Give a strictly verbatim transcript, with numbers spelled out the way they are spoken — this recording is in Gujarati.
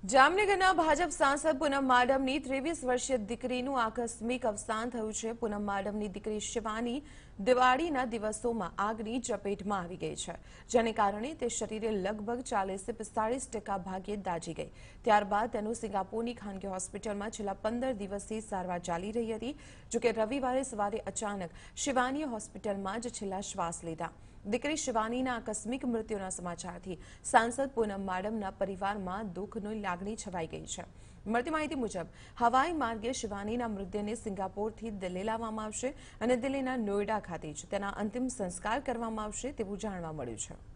જામનગરના ભાજપ સાંસદ પૂનમ માડમની ત્રેવીસ વર્ષીય દીકરીનું આકસ્મિક અવસાન થયું છે। પૂનમ માડમની દીકરી શિવાની દિવાળીના દિવસોમાં આગની ચપેટમાં આવી ગઈ છે, જેને કારણે તે શરીરે લગભગ ચાલીસથી પિસ્તાળીસ ટકા ભાગે દાઝી ગઈ। ત્યારબાદ તેનું સિંગાપોરની ખાનગી હોસ્પિટલમાં છેલ્લા પંદર દિવસથી સારવાર ચાલી રહી હતી। જોકે રવિવારે સવારે અચાનક શિવાનીએ હોસ્પિટલમાં જ છેલ્લા શ્વાસ લીધા। દીકરી શિવાનીના આકસ્મિક મૃત્યુના સમાચારથી સાંસદ પૂનમ માડમના પરિવારમાં દુઃખની લાગણી છવાઈ ગઈ છે। મળતી માહિતી મુજબ હવાઈ માર્ગે શિવાનીના મૃતદેહને સિંગાપોરથી દિલ્હી લાવવામાં આવશે અને દિલ્હીના નોઈડા ખાતે જ તેના અંતિમ સંસ્કાર કરવામાં આવશે તેવું જાણવા મળ્યું છે।